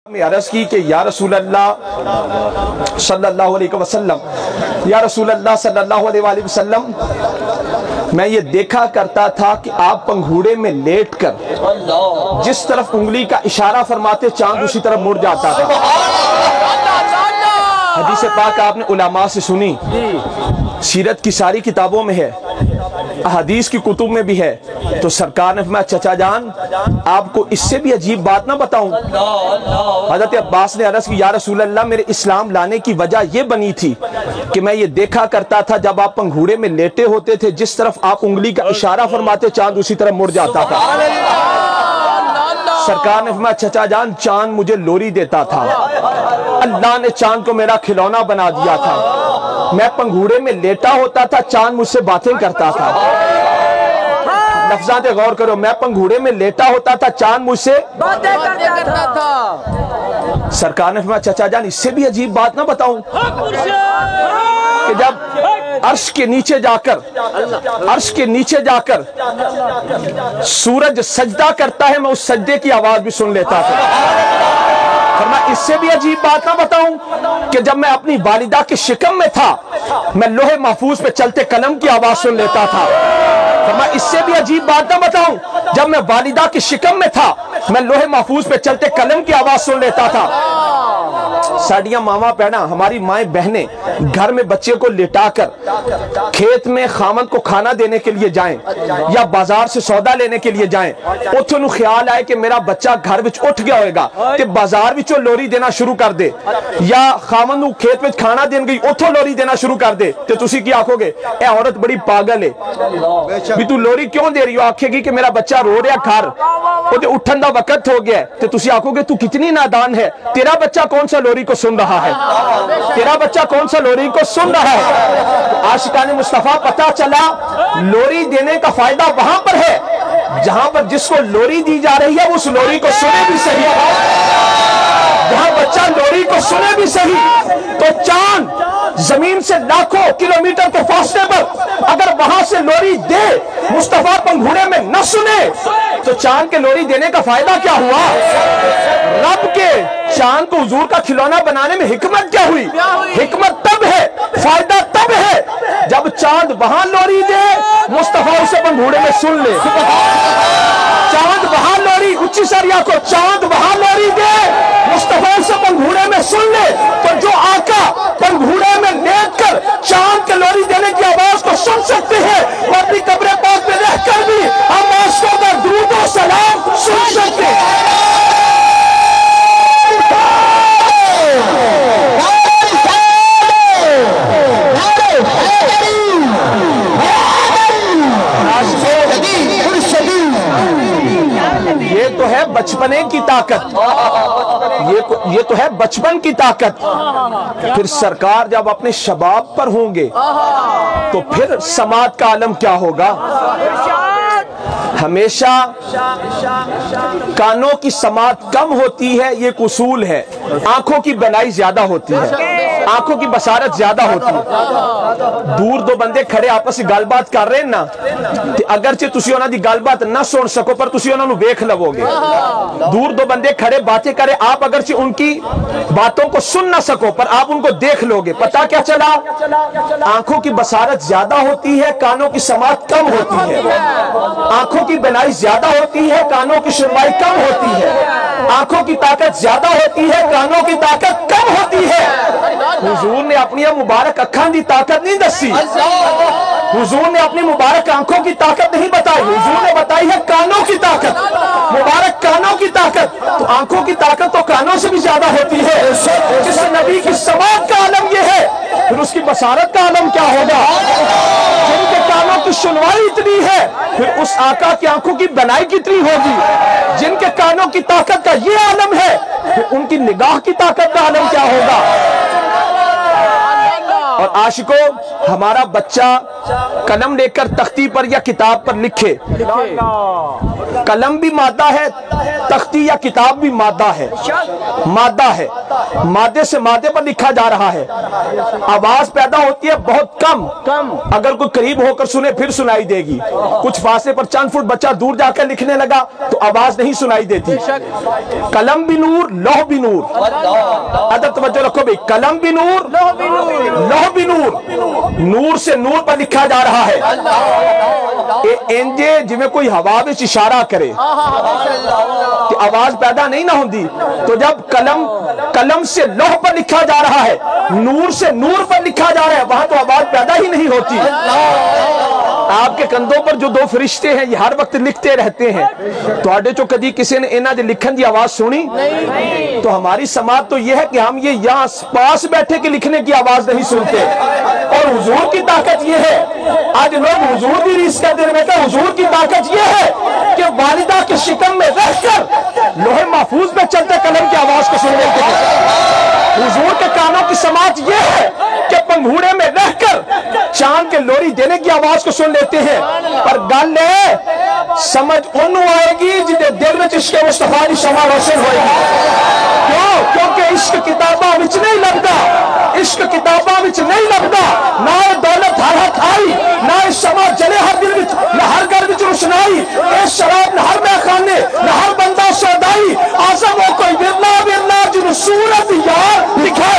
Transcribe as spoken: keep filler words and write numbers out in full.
में अर्ज़ की कि या रसूल अल्लाह सल्लल्लाहु अलैहि वसल्लम, या रसूल अल्लाह सल्लल्लाहु अलैहि वसल्लम, मैं ये देखा करता था कि आप पंघूड़े में लेटकर जिस तरफ उंगली का इशारा फरमाते चांद उसी तरफ मुड़ जाता था। हदीस पाक आपने उलमा से सुनी, सीरत की सारी किताबों में है, हदीस की कुतुब में भी है। तो सरकार ने फरमाया, चचा जान आपको इससे भी अजीब बात ना बताऊं। हजरत अब्बास ने अर्ज़ की, या रसूल अल्लाह, मेरे इस्लाम लाने की वजह यह बनी थी कि मैं ये देखा करता था जब आप पंघूड़े में लेटे होते थे जिस तरफ आप उंगली का इशारा फरमाते चांद उसी तरफ मुड़ जाता था। सरकार ने फरमाया, चचा जान चांद मुझे लोरी देता था, अल्लाह ने चांद को मेरा खिलौना बना दिया था। मैं पंघूड़े में लेटा होता था, चांद मुझसे बातें करता था। लफ्ज़ात गौर करो, मैं पंघूड़े में लेटा होता था, चांद मुझसे बातें करता था। सरकार ने फरमाया, चचा जान इससे भी अजीब बात ना बताऊं कि जब अर्श के नीचे जाकर अर्श के नीचे जाकर सूरज सजदा करता है, मैं उस सजदे की आवाज भी सुन लेता था। फरमाया, इससे भी अजीब बात ना बताऊं कि जब मैं अपनी वालिदा के शिकम में था, मैं लोहे महफूज पे चलते कलम की आवाज सुन लेता था। फरमाया, इससे भी अजीब बात ना बताऊं, जब मैं वालिदा के शिकम में था, मैं लोहे महफूज पे चलते कलम की आवाज सुन लेता था। साड़ियां मामा पहना, हमारी माए बहनें घर में बच्चे को लिटाकर खेत में खामन को खाना देने के लिए जाएं या बाजार से सौदा लेने के लिए जाएं, उन्हें ख्याल आए कि मेरा बच्चा घर विच उठ गया होगा कि बाजार विचों लोरी देना शुरू कर दे, या खामन को खेत में खाना देन गई उथों लोरी देना शुरू कर दे, तो तुसी की आखोगे, ए औरत बड़ी पागल है भी तू लोरी क्यों दे रही हो। आखेगी कि मेरा बच्चा रो रहा घर, उहदे उठन दा वक्त हो गया, तो तुसी आखोगे तू कितनी नादान है, तेरा बच्चा कौन सा लोरी को सुन रहा है, तेरा बच्चा कौन सा लोरी को सुन रहा है। तो आशिकाने मुस्तफा पता चला लोरी देने का फायदा वहां पर है जहां पर जिसको लोरी दी जा रही है उस लोरी को सुने भी सही, जहां बच्चा लोरी को सुने भी सही। तो चांद जमीन से लाखों किलोमीटर के फासले पर अगर वहां से लोरी दे, मुस्तफा पंघूड़े में न सुने, तो चांद के लोरी देने का फायदा क्या हुआ। रब के चांद को हुजूर का खिलौना बनाने में हिकमत क्या हुई। हिकमत तब है, फायदा तब है जब चांद वहां लोरी दे, मुस्तफा उसे पंघूड़े में सुन ले। चांद वहां लोरी, उच्ची सरिया को चांद वहां लोरी दे, मुस्तफा उसे पंघूड़े में सुन ले। तो जो आका पंघूड़े में लेटकर चांद के लोरी देने की आवाज को सुन सकते हैं, वो अपनी कब्र पाक में रहकर भी हम आशिकों का दुरूद और सलाम सुन सकते हैं। ये तो है बचपने की ताकत, ये ये तो है बचपन की ताकत। फिर सरकार जब अपने शबाब पर होंगे तो फिर समाज का आलम क्या होगा। हमेशा कानों की समात कम होती है, ये उसूल है। आंखों की बनाई ज्यादा होती है, आंखों की बसारत ज्यादा होती है। दूर दो बंदे खड़े आपस में गलबात कर रहे हैं ना, तो अगरचे तुसी उन्हां दी गलबात ना सुन सको पर तुसी उन्हां नूं वेख लवोगे। दूर दो बंदे खड़े बातें करे, आप अगरचे उनकी बातों को सुन ना सको पर आप उनको देख लोगे। पता क्या चला, आंखों की बसारत ज्यादा होती है, कानों की समात कम होती है। आंखों की बनाई ज्यादा होती है, कानों की सुनवाई कम होती है। आंखों की ताकत ज्यादा होती है, कानों की ताकत कम होती है। हुजूर ने अपनी मुबारक अखां की ताकत नहीं दसी, हुजूर ने अपनी मुबारक आंखों की ताकत नहीं बताई, हुजूर ने बताई है कानों की ताकत, मुबारक कानों की ताकत। तो आंखों की ताकत तो कानों से भी ज्यादा होती है। जिस नबी की समात का आलम यह है, फिर उसकी बसारत का आलम क्या होगा। जिनके कानों की सुनवाई इतनी है, फिर उस आका की आंखों की बनाई कितनी होगी। जिनके कानों की ताकत का ये आलम है, फिर उनकी निगाह की ताकत का आलम क्या होगा। और आशिकों, हमारा बच्चा कलम लेकर तख्ती पर या किताब पर लिखे, कलम भी मादा है, तख्ती या किताब भी मादा है, मादा है, मादे से मादे पर लिखा जा रहा है। आवाज पैदा होती है बहुत कम कम, अगर कोई करीब होकर सुने फिर सुनाई देगी, कुछ फासले पर चंद फुट बच्चा दूर जाकर लिखने लगा तो आवाज नहीं सुनाई देती। कलम भी नूर, लौह भी नूर। अदब तवज्जो रखो भाई, कलम भी नूर, लौह भी नूर, नूर से नूर पर लिखा जा रहा है। इंजे जिਵੇਂ कोई हवा विच इशारा करे कि आवाज पैदा नहीं ना होती, तो जब कलम कलम से लौह पर लिखा जा रहा है, नूर से नूर पर लिखा जा रहा है, वहां तो आवाज पैदा ही नहीं होती। आपके कंधों पर जो दो फरिश्ते हैं ये हर वक्त लिखते रहते हैं, तो चो कदी किसी ने इन्हां दे लिखण की आवाज सुनी? तो हमारी समाज तो यह है कि हम ये यहाँ पास बैठे के लिखने की आवाज नहीं सुनते। और हुजूर की ताकत यह है, आज लोग हुजूर की रीस कहते हैं, बेटा हुजूर की ताकत यह है कि वालिदा के शिकम में रहकर लोहे महफूज में चलते कलम की आवाज को सुनने के लिए। हुजूर के कानों की समाज यह है कि पंघूड़े में रहकर चांद के लोरी देने की आवाज को सुन लेते हैं। पर गल है समझ उन्होंने आएगी जिन्हें दिल में इश्क मुस्तफा की शमा रोशन होगी। क्यों? क्योंकि इश्क किताबों विच नहीं लगता, इश्क किताबों विच नहीं लगता। ना दौलत हर हक आई, ना शमा जले हर दिल विच, ना हर घर विच रोशनाई, ए शराब न हर मैखाने, न हर बंदा सौदाई। आजम वो कोई बिरला बिरला जिन सूरत यार लिखा